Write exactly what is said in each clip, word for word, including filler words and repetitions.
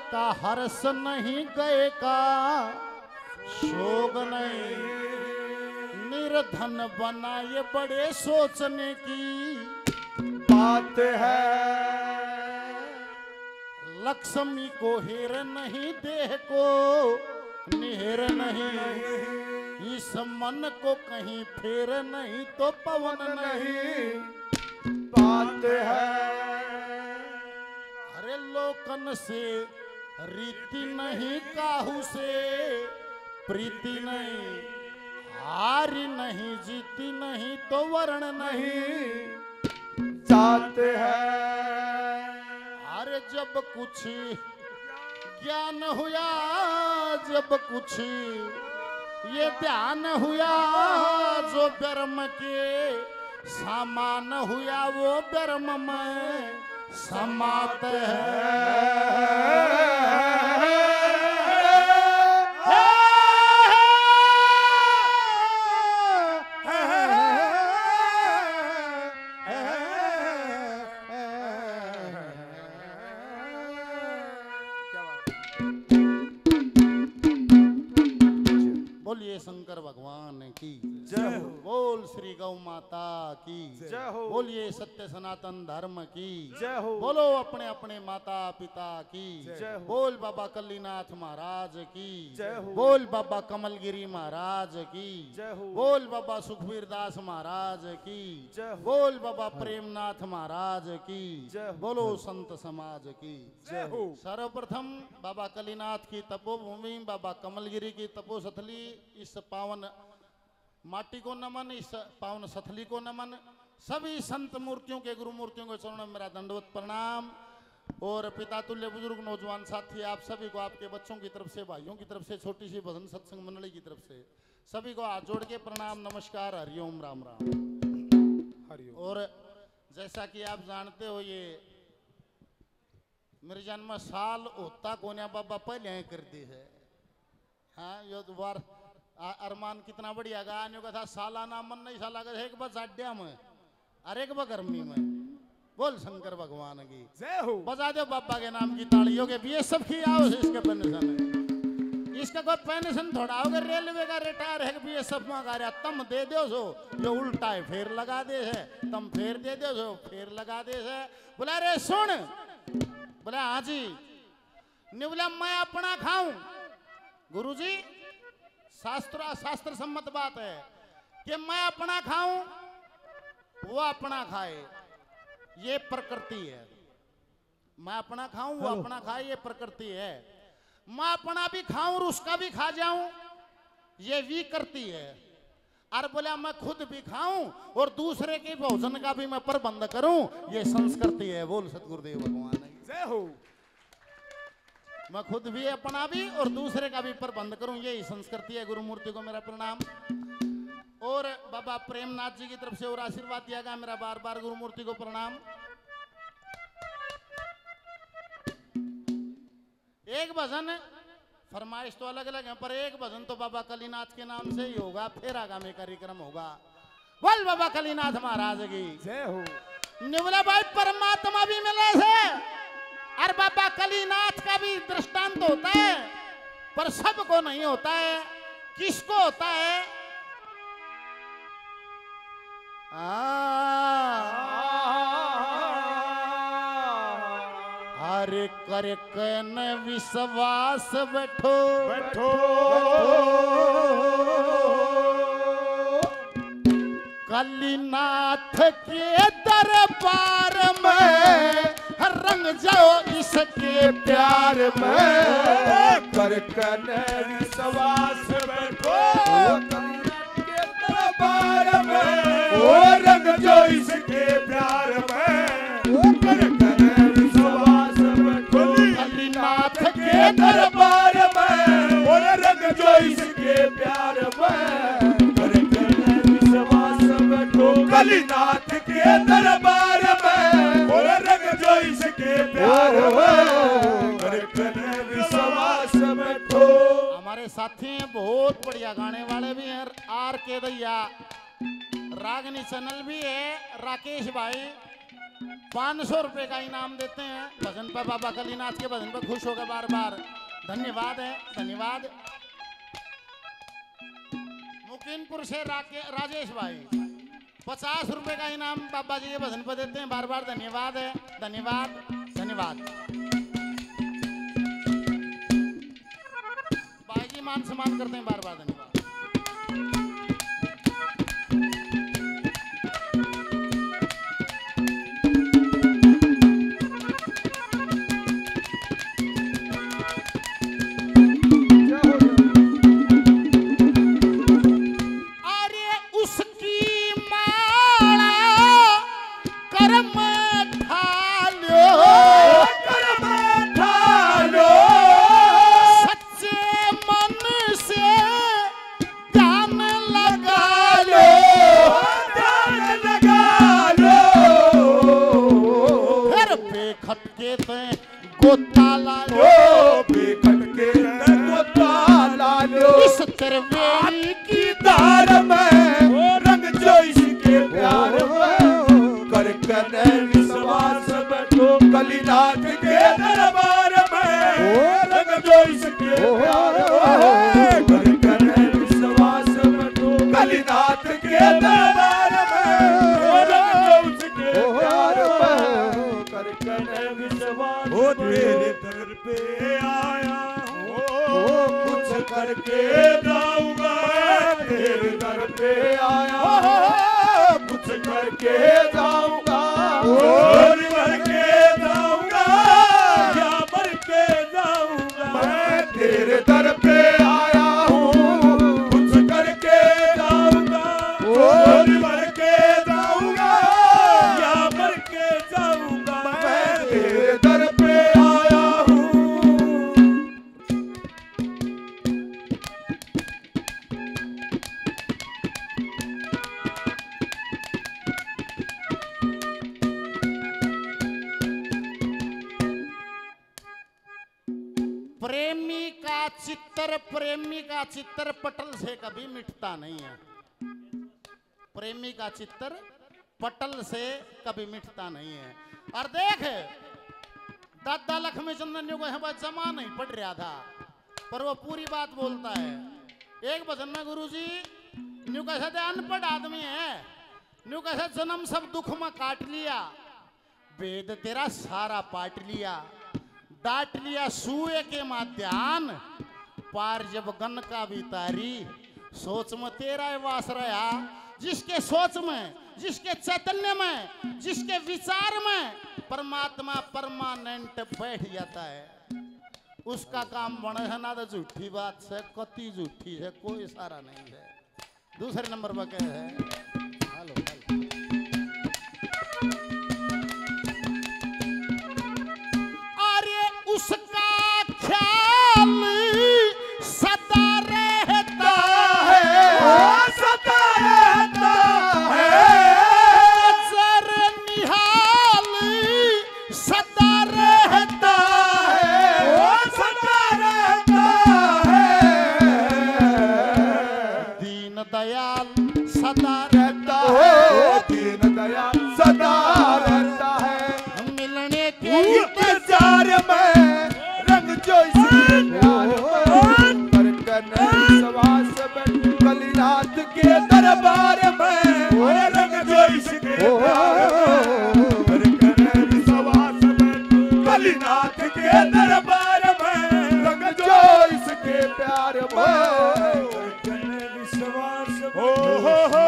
का हर्ष नहीं, गए का शोक नहीं, निर्धन बना ये बड़े सोचने की बात है। लक्ष्मी को हेर नहीं, देह को निहेर नहीं, इस मन को कहीं फेर नहीं तो पवन नहीं बात है। अरे लोकन से रीति नहीं, काहू से प्रीति नहीं, हारी नहीं जीती नहीं तो वर्ण नहीं जात है। अरे जब कुछ ज्ञान हुआ, जब कुछ ये ध्यान हुआ, जो ब्रह्म के समान हुआ वो ब्रह्म में समात है। बोलिए शंकर भगवान की जय हो। बोल श्री गौ माता की जय हो। बोलिए सत्य सनातन धर्म की जय हो। बोलो अपने अपने माता पिता की जय हो। बोल बाबा कल्लीनाथ महाराज की जय हो। बोल बाबा कमलगिरी महाराज की जय हो। बोल बाबा सुखबीर दास महाराज की जय हो। बोल बाबा प्रेमनाथ महाराज की जय हो। बोलो संत समाज की जय हो। सर्वप्रथम बाबा कलीनाथ की तपोभूमि, बाबा कमलगिरी की तपोसथली, इस पावन माटी को नमन, इस पावन सथली को नमन, सभी संत मूर्तियों के गुरु मूर्तियों के चरणों में मेरा दंडवत प्रणाम। और पिता तुल्य बुजुर्ग नौजवान साथी आप सभी को, आपके बच्चों की तरफ से, भाइयों की तरफ से, छोटी सी भजन सत्संग मंडली की तरफ से सभी को हाथ जोड़ के प्रणाम नमस्कार, हरिओम राम राम हरिओम। और जैसा कि आप जानते हो, ये मेरे जन्म साल होता कोन्या बाबा पहले कर दी है। हाँ, यो बार अरमान कितना बढ़िया गाने का था, सालाना मन नहीं साला का एक बार जाड्या में और एक बार गर्मी में। बोल शंकर भगवान की जय हो। बजा दो बाबा के नाम की तालियों के भी सब की आओ इसके पेंशन है, इसका कोई पेंशन थोड़ा होगा, रेलवे का रिटायर है भी ये सब मांगा रहा, तम दे दो सो जो उल्टा है फिर लगा दे है, तम फिर दे दो सो फिर लगा दे है। बोला रे सुन, बोला हाँ जी, नहीं बोला मैं अपना खाऊं। गुरुजी शास्त्र शास्त्र सम्मत बात है कि मैं अपना खाऊं वो अपना खाए, ये प्रकृति है। मैं अपना खाऊं वो अपना खाए, ये प्रकृति है। मैं अपना भी खाऊं और उसका भी खा जाऊं, ये विकृति है। और बोला मैं खुद भी खाऊं और दूसरे के भोजन का भी मैं प्रबंध करूं, ये संस्कृति है। बोल सतगुरुदेव भगवान जय हो। मैं खुद भी अपना भी और दूसरे का भी प्रबंध करूं, यही संस्कृति है। गुरु मूर्ति को मेरा प्रणाम। और बाबा प्रेमनाथ जी की तरफ से और आशीर्वाद दिया गया, मेरा बार बार गुरु मूर्ति को प्रणाम। एक भजन फरमाइश तो अलग अलग है, पर एक भजन तो बाबा कलीनाथ के नाम से ही होगा, फिर आगामी कार्यक्रम होगा। बोल बाबा कलीनाथ महाराज की जय हो। निवला भाई परमात्मा भी मिले से और बाबा कलीनाथ का भी दृष्टांत होता है, पर सबको नहीं होता है। किसको होता है? अरे कर कन विश्वास बैठो बैठो कलीनाथ के दरबार में, रंग जाओ इसके प्यार में। कर कन विश्वास बैठो कलीनाथ के दरबार में, ओ रंग जो इसके प्यार में। कर कन विश्वास बैठो कलीनाथ के दरबार में, ओ रंग जो इसके प्यार में। कर कन विश्वास बैठो कलीनाथ के दरबार में, ओ रंग जो इसके प्यार में। कर कन विश्वास बैठो। हमारे साथी हैं, बहुत बढ़िया गाने वाले भी हैं, आर के दैया, रागनी चैनल भी है, राकेश भाई पाँच सौ रुपए का इनाम देते हैं भजन पर, बाबा कलीनाथ के भजन पर खुश होकर बार बार धन्यवाद है, धन्यवाद। मुकीनपुर से राके, राजेश भाई पचास रुपए का इनाम बाबा जी के भजन पर देते हैं, बार बार धन्यवाद है, धन्यवाद, धन्यवाद। भाई जी मान सम्मान करते हैं, बार बार धन्यवाद। कलीनाथ के दरबार में रंग जो इसके प्यार में, कर कर विश्वास बैठो कलीनाथ के दरबार में रंग जो इसके प्यार में, कर कर विश्वास। ओ तेरे दर पे आया हूँ कुछ करके जाऊंगा, तेरे दर पे आया हूँ कुछ करके जाऊंगा, और मर के जाऊंगा या मर के जाऊंगा। मैं तेरे दर पे आया हूँ कुछ करके जाऊंगा, और मर के जाऊंगा या मर के जाऊंगा। मैं तेरे दर पे आया हूँ। प्रेमी का चित्तर, प्रेमी का चित्तर पटल से कभी मिटता नहीं है। प्रेमी का चित्तर पटल से कभी मिटता नहीं है। और देख दादा लक्ष्मी चंदन जो है जमा नहीं पड़ रहा था, पर वो पूरी बात बोलता है। एक भजन में गुरुजी न्यू कैसे अनपढ़ आदमी है, न्यू कैसे जन्म सब दुख में काट लिया, वेद तेरा सारा पाट लिया, डांट लिया सूए के माध्यान, पार जब गन का भी तारी, सोच में तेरा वास रहा। जिसके सोच में, जिसके चैतन्य में, जिसके विचार में परमात्मा परमानेंट बैठ जाता है, उसका काम बने है ना। तो झूठी बात से, कति झूठी है, कोई सारा नहीं है। दूसरे नंबर पर क्या है, हेलो हेलो उसका ख्याल सदा रहता है, सदा रहता है, नजर निहाल सदा रहता है, सदा रहता है, दीन दयाल सदा रहता है, दीन दयाल सदा रहता है। मिलने के इंतजार में रंग जो इसके प्यार में, कर कर विश्वास बैठो कलीनाथ के दरबार में रंग जो इसके प्यार में, कर कर विश्वास बैठो कलीनाथ के दरबार में रंग जो इसके प्यार में, कर कर विश्वास हो हो हो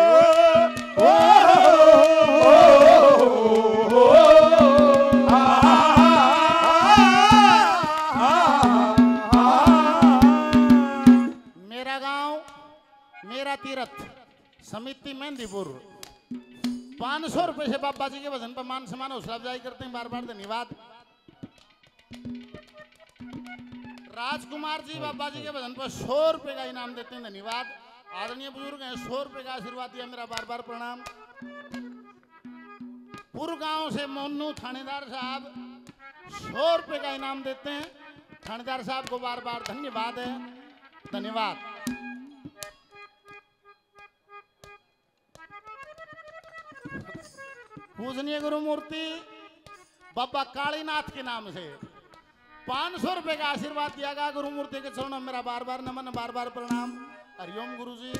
तीरथ समिति मेहंदीपुर पाँच सौ रुपए से बाबा जी के भजन पर मान सम्मान हौसला अफजाई करते हैं, बार बार धन्यवाद। राजकुमार जी बाबा जी के भजन पर सौ रुपए का इनाम देते हैं, धन्यवाद। आदरणीय बुजुर्ग हैं, सौ रुपए का आशीर्वाद दिया, मेरा बार बार प्रणाम। पूर्व गांव से मोनू थानेदार साहब सौ रुपए का इनाम देते हैं, थानेदार साहब को बार बार धन्यवाद है, धन्यवाद। पूजनीय गुरु मूर्ति बाबा कालीनाथ के नाम से पांच सौ रुपए का आशीर्वाद दिया गया। गुरु मूर्ति के चरणों में मेरा बार बार नमन, बार बार प्रणाम। हरिओम गुरु जी।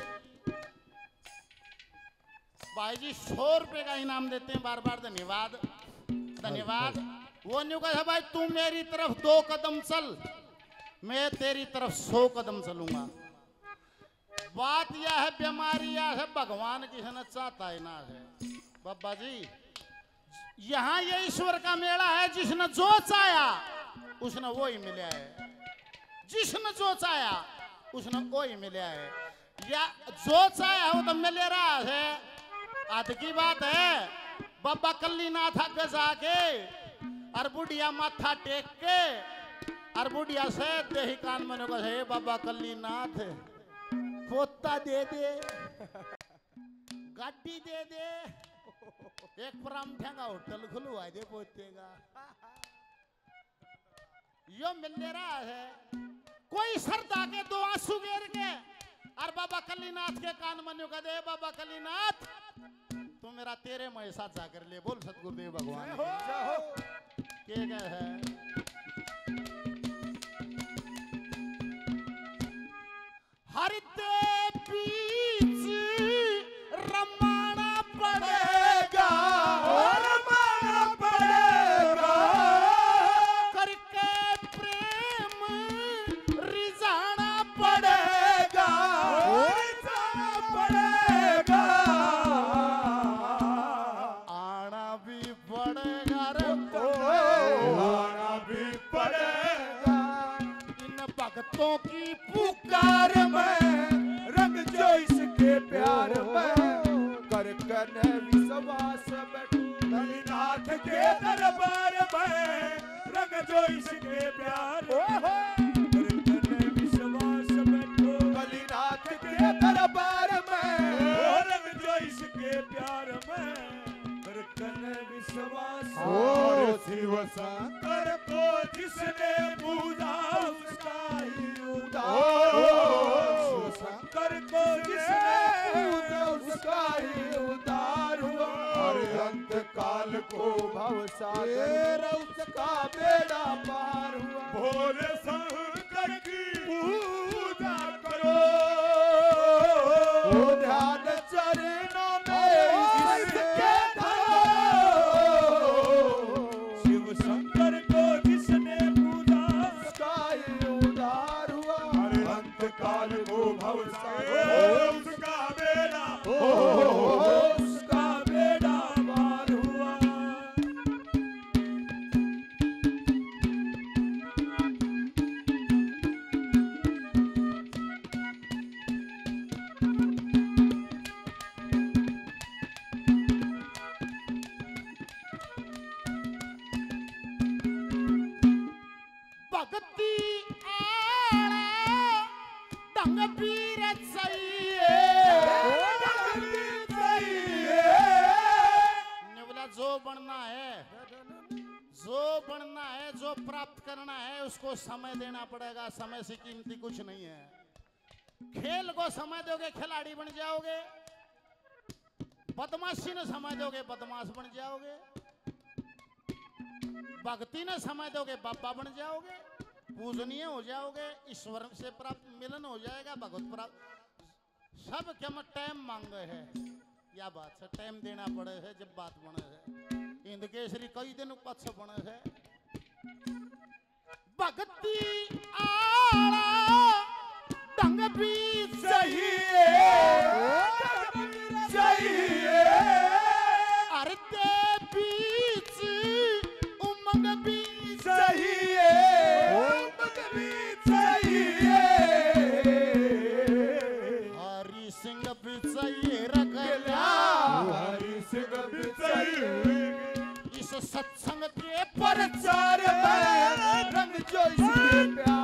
भाई जी सौ रुपए का इनाम देते हैं, बार बार धन्यवाद धन्यवाद। वो न्यू कहा भाई तू मेरी तरफ दो कदम चल, मैं तेरी तरफ सौ कदम चलूंगा। बात यह है बीमारी यह है भगवान की है चाहता है ना है। बाबा जी यहाँ ये ईश्वर का मेला है, जिसने जो चाया उसने वो ही मिला है, जिसने जो चाया उसने वो ही मिला है, या जो चाया वो तो मिल रहा है। आज की बात है बाबा कल्लीनाथ आगे जाके और बुढ़िया माथा टेक के और बुढ़िया से देही कान में को है बाबा कल्लीनाथ पोता दे दे, गाड़ी दे दे, एक परामठा का होटल खुलवा दे पोते का। यो मिल रहा है कोई सरदा के दो आंसू गिर के और बाबा कल्लीनाथ के कान में का दे बाबा कल्लीनाथ तू मेरा तेरे में साथ जाकर ले। बोल सतगुरुदेव भगवान के गए है। हरते बीच रमाना पड़ेगा, रमाना पड़ेगा, करके प्रेम रिझाना पड़ेगा, रिझाना पड़ेगा, आना भी पड़ेगा रे, आना भी पड़ेगा। इन भक्तों की पुकार में रंग जो इसके प्यार में कर कर विश्वास बैठो कलीनाथ के दरबार में। रंग जो इसके प्यार में कर कर विश्वास बैठो कलीनाथ के दरबार में। रंग जो इसके प्यार में कर कर विश्वास। और शिव शंकर को जिसने पूजा उसका ही उद्धार। शिव शंकर को जिसने पूजा उसका ही उद्धार हुआ। और अंत काल को भवसागर उसका बेड़ा पार हुआ। भोले शंकर की पूजा करो, ध्यान चरणों में इसके शिव शंकर को जिसने पूजा उसका ही उद्धार हुआ। अंत काल को भवसागर उसका बेड़ा उसका बेड़ा पार हुआ। भक्ति आड़ा ढंग पीर चाहिए, निवला जो बनना है, जो बनना है, जो प्राप्त करना है उसको समय देना पड़ेगा। समय से कीमती कुछ नहीं है। खेल को समय दोगे खिलाड़ी बन जाओगे, बदमाशी ने समय दोगे बदमाश बन जाओगे, भक्ति ने समय दोगे बाबा बन जाओगे, पूजनीय हो जाओगे, ईश्वर से प्राप्त मिलन हो जाएगा, भगवत प्राप्त। सब क्या मैं टाइम मांगे है, या बात है टाइम देना पड़े है। जब बात बने है इंद केसरी कई दिन पक्ष बने है। भक्ति आड़ा ढंग भी चाहिए चाहिए। अरते बीच उमंग भी चाहिए, उमंग भी चाहिए। हरि सिंह भी चाहिए रखला, हरि सिंह भी चाहिए। इस सत्संग के प्रचार में रंग जो इसके प्यार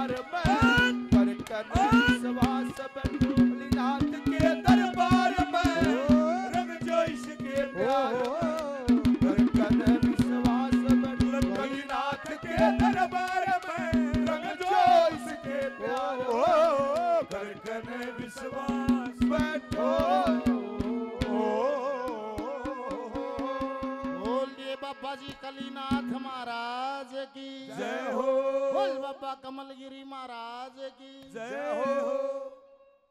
कमलगिरी महाराज की जय हो